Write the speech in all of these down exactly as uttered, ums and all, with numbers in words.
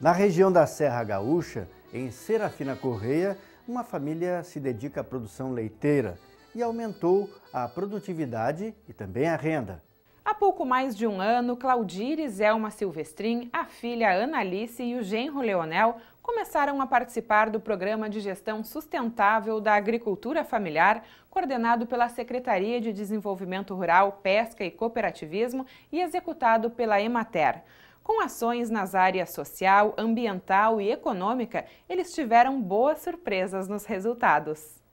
Na região da Serra Gaúcha, em Serafina Correia, uma família se dedica à produção leiteira e aumentou a produtividade e também a renda. Há pouco mais de um ano, Claudire Zelma Silvestrin, a filha Ana Alice e o genro Leonel começaram a participar do Programa de Gestão Sustentável da Agricultura Familiar, coordenado pela Secretaria de Desenvolvimento Rural, Pesca e Cooperativismo e executado pela Emater. Com ações nas áreas social, ambiental e econômica, eles tiveram boas surpresas nos resultados.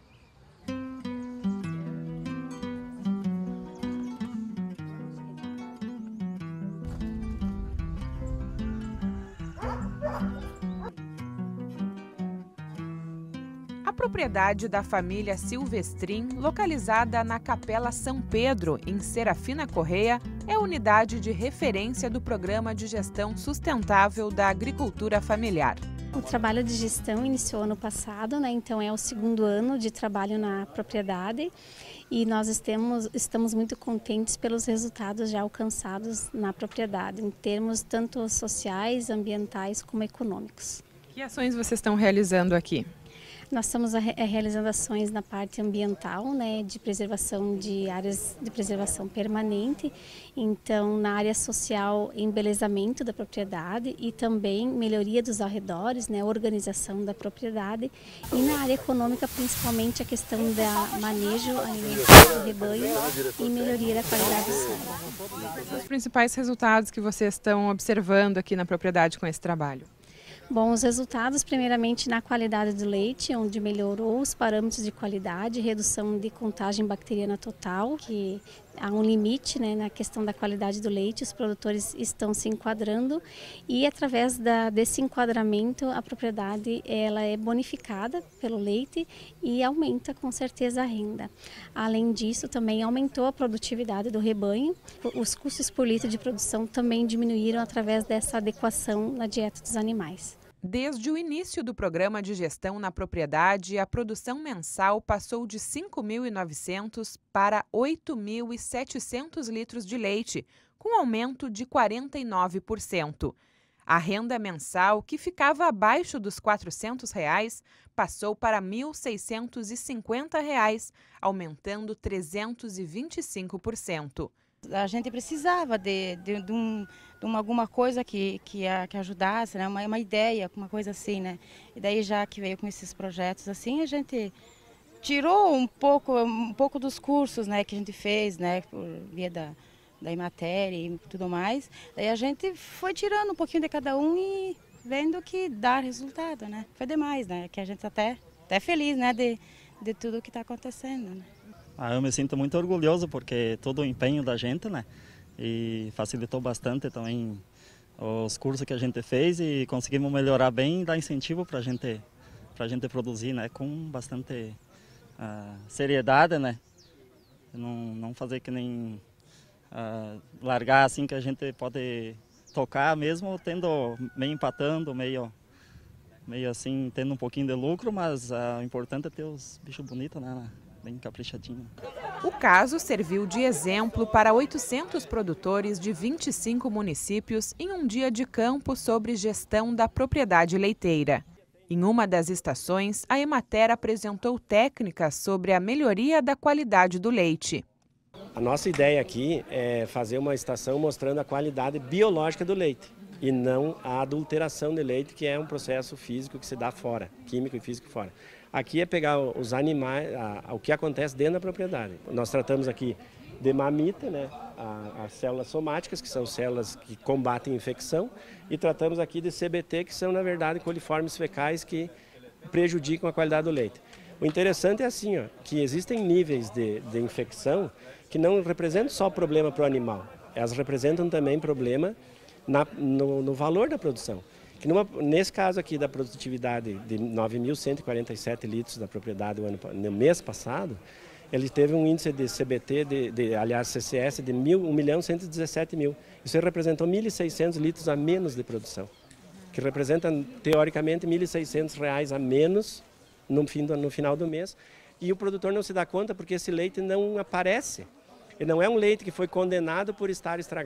A propriedade da família Silvestrin, localizada na Capela São Pedro, em Serafina Correia, é unidade de referência do Programa de Gestão Sustentável da Agricultura Familiar. O trabalho de gestão iniciou ano passado, né? Então é o segundo ano de trabalho na propriedade e nós estamos, estamos muito contentes pelos resultados já alcançados na propriedade, em termos tanto sociais, ambientais como econômicos. Que ações vocês estão realizando aqui? Nós estamos realizando ações na parte ambiental, né, de preservação de áreas de preservação permanente, então na área social, embelezamento da propriedade e também melhoria dos arredores, né, organização da propriedade, e na área econômica principalmente a questão da manejo alimentar do rebanho e melhoria da qualidade do solo. Os principais resultados que vocês estão observando aqui na propriedade com esse trabalho? Bom, os resultados primeiramente na qualidade do leite, onde melhorou os parâmetros de qualidade, redução de contagem bacteriana total, que há um limite, né, na questão da qualidade do leite, os produtores estão se enquadrando e através da, desse enquadramento a propriedade ela é bonificada pelo leite e aumenta com certeza a renda. Além disso, também aumentou a produtividade do rebanho, os custos por litro de produção também diminuíram através dessa adequação na dieta dos animais. Desde o início do programa de gestão na propriedade, a produção mensal passou de cinco mil e novecentos para oito mil e setecentos litros de leite, com aumento de quarenta e nove por cento. A renda mensal, que ficava abaixo dos quatrocentos reais, passou para mil seiscentos e cinquenta reais, aumentando trezentos e vinte e cinco por cento. A gente precisava de, de, de, um, de uma, alguma coisa que, que, que ajudasse, né? uma, uma ideia, uma coisa assim, né? E daí já que veio com esses projetos assim, a gente tirou um pouco, um pouco dos cursos, né, que a gente fez, né, por via da, da Emater e tudo mais. Daí a gente foi tirando um pouquinho de cada um e vendo que dá resultado, né? Foi demais, né? Que a gente até até feliz, né, de, de tudo que está acontecendo, né? Ah, eu me sinto muito orgulhoso porque todo o empenho da gente, né, e facilitou bastante também os cursos que a gente fez e conseguimos melhorar bem e dar incentivo para gente, a gente produzir, né, com bastante uh, seriedade, né, não, não fazer que nem uh, largar assim que a gente pode tocar mesmo tendo, meio empatando, meio, meio assim, tendo um pouquinho de lucro, mas uh, o importante é ter os bichos bonitos, né, bem caprichadinho. O caso serviu de exemplo para oitocentos produtores de vinte e cinco municípios em um dia de campo sobre gestão da propriedade leiteira. Em uma das estações, a Emater apresentou técnicas sobre a melhoria da qualidade do leite. A nossa ideia aqui é fazer uma estação mostrando a qualidade biológica do leite e não a adulteração de leite, que é um processo físico que se dá fora, químico e físico fora. Aqui é pegar os animais, a, a, o que acontece dentro da propriedade. Nós tratamos aqui de mamita, né, a, as células somáticas, que são células que combatem infecção, e tratamos aqui de C B T, que são, na verdade, coliformes fecais que prejudicam a qualidade do leite. O interessante é assim, ó, que existem níveis de, de infecção que não representam só problema para o animal, elas representam também problema na, no, no valor da produção. Que numa, nesse caso aqui da produtividade de nove mil cento e quarenta e sete litros da propriedade no, ano, no mês passado, ele teve um índice de C B T, de, de, aliás C C S, de um milhão cento e dezessete mil. Isso representou mil e seiscentos litros a menos de produção, que representa teoricamente mil e seiscentos reais a menos no, fim do, no final do mês. E o produtor não se dá conta porque esse leite não aparece. E não é um leite que foi condenado por estar estragado.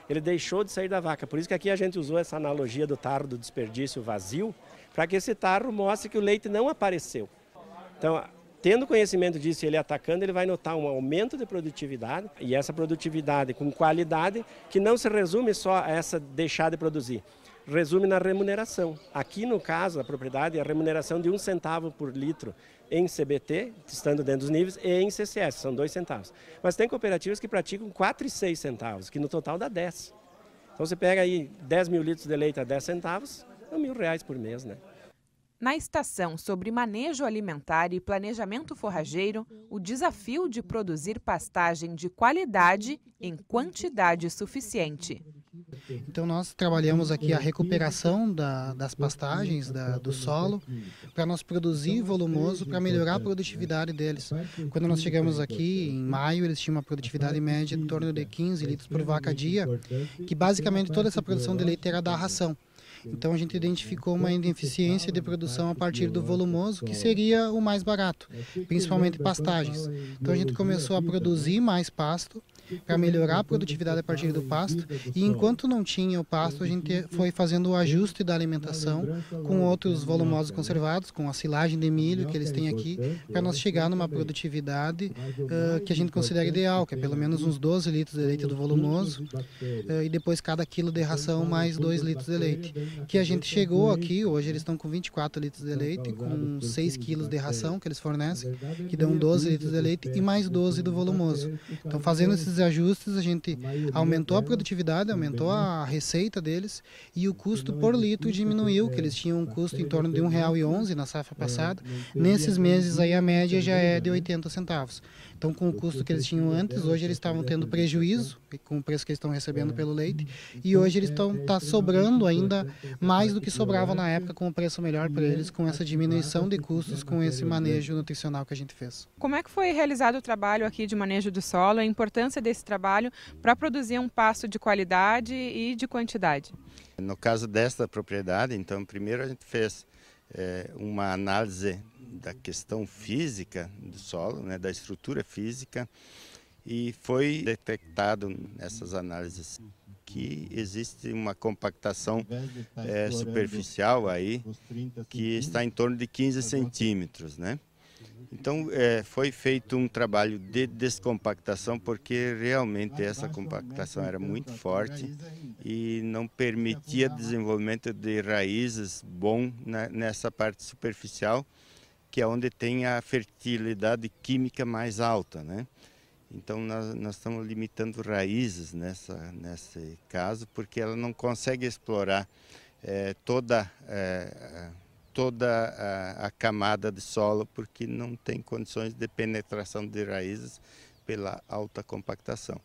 ele deixou de sair da vaca. Por isso que aqui a gente usou essa analogia do tarro do desperdício vazio, para que esse tarro mostre que o leite não apareceu. Então, tendo conhecimento disso e ele atacando, ele vai notar um aumento de produtividade, e essa produtividade com qualidade que não se resume só a essa deixar de produzir, resume na remuneração. Aqui no caso, a propriedade é a remuneração de um centavo por litro em C B T, estando dentro dos níveis, e em C C S, são dois centavos. Mas tem cooperativas que praticam quatro e seis centavos, que no total dá dez. Então você pega aí dez mil litros de leite a dez centavos, são mil reais por mês, né? Na estação sobre manejo alimentar e planejamento forrageiro, o desafio de produzir pastagem de qualidade em quantidade suficiente. Então nós trabalhamos aqui a recuperação da, das pastagens, da, do solo, para nós produzir volumoso, para melhorar a produtividade deles. Quando nós chegamos aqui em maio, eles tinham uma produtividade média em torno de quinze litros por vaca dia, que basicamente toda essa produção de leite era da ração. Então a gente identificou uma ineficiência de produção a partir do volumoso, que seria o mais barato, principalmente pastagens. Então a gente começou a produzir mais pasto, para melhorar a produtividade a partir do pasto, e enquanto não tinha o pasto, a gente foi fazendo o ajuste da alimentação com outros volumosos conservados, com a silagem de milho que eles têm aqui, para nós chegar numa produtividade uh, que a gente considera ideal, que é pelo menos uns doze litros de leite do volumoso, uh, e depois cada quilo de ração mais dois litros de leite. Que a gente chegou aqui, hoje eles estão com vinte e quatro litros de leite, com seis quilos de ração que eles fornecem, que dão doze litros de leite, e mais doze do volumoso. Então fazendo esses ajustes, a gente aumentou a produtividade, aumentou a receita deles, e o custo por litro diminuiu, que eles tinham um custo em torno de um real e onze na safra passada. Nesses meses aí a média já é de oitenta centavos. Então com o custo que eles tinham antes, hoje eles estavam tendo prejuízo com o preço que eles estão recebendo pelo leite, e hoje eles estão tá sobrando ainda mais do que sobrava na época, com o preço melhor para eles, com essa diminuição de custos, com esse manejo nutricional que a gente fez. Como é que foi realizado o trabalho aqui de manejo do solo, a importância desse trabalho para produzir um pasto de qualidade e de quantidade? No caso desta propriedade, então, primeiro a gente fez é, uma análise da questão física do solo, né, da estrutura física, e foi detectado nessas análises que existe uma compactação é, superficial aí, que está em torno de quinze centímetros, né? Então é, foi feito um trabalho de descompactação, porque realmente essa compactação era muito forte e não permitia desenvolvimento de raízes bom na, nessa parte superficial, que é onde tem a fertilidade química mais alta, né? Então nós, nós estamos limitando raízes nessa, nesse caso, porque ela não consegue explorar é, toda, é, toda a, a camada de solo, porque não tem condições de penetração de raízes pela alta compactação.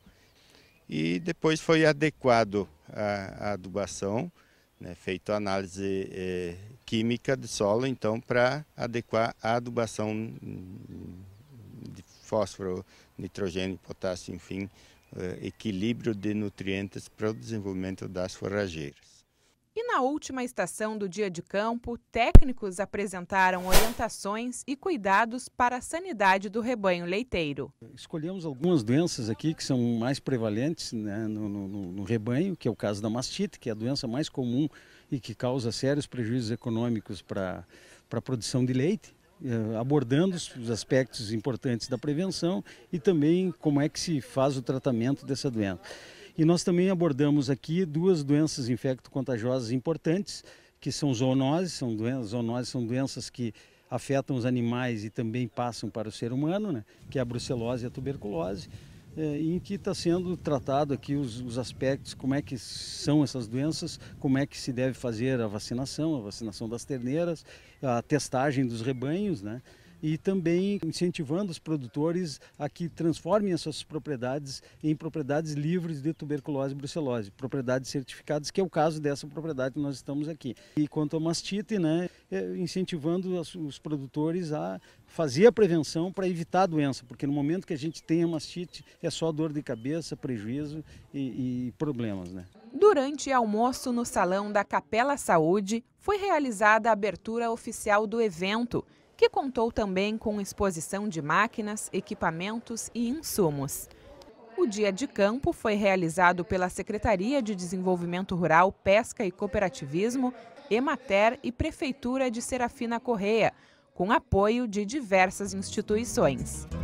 E depois foi adequado a, a adubação, né, feito a análise é, química do solo, então, para adequar a adubação de fósforo, nitrogênio, potássio, enfim, equilíbrio de nutrientes para o desenvolvimento das forrageiras. E na última estação do dia de campo, técnicos apresentaram orientações e cuidados para a sanidade do rebanho leiteiro. Escolhemos algumas doenças aqui que são mais prevalentes, né, no, no, no rebanho, que é o caso da mastite, que é a doença mais comum e que causa sérios prejuízos econômicos para a produção de leite, abordando os aspectos importantes da prevenção e também como é que se faz o tratamento dessa doença. E nós também abordamos aqui duas doenças infecto-contagiosas importantes, que são zoonoses. São doenças, zoonoses são doenças que afetam os animais e também passam para o ser humano, né? Que é a brucelose e a tuberculose, é, em que está sendo tratado aqui os, os aspectos, como é que são essas doenças, como é que se deve fazer a vacinação, a vacinação das terneiras, a testagem dos rebanhos, né? E também incentivando os produtores a que transformem as suas propriedades em propriedades livres de tuberculose e brucelose, propriedades certificadas, que é o caso dessa propriedade que nós estamos aqui. E quanto à mastite, né, é incentivando os, os produtores a fazer a prevenção para evitar a doença, porque no momento que a gente tem a mastite é só dor de cabeça, prejuízo e, e problemas, né? Durante almoço no Salão da Capela Saúde, foi realizada a abertura oficial do evento, que contou também com exposição de máquinas, equipamentos e insumos. O dia de campo foi realizado pela Secretaria de Desenvolvimento Rural, Pesca e Cooperativismo, Emater e Prefeitura de Serafina Correia, com apoio de diversas instituições.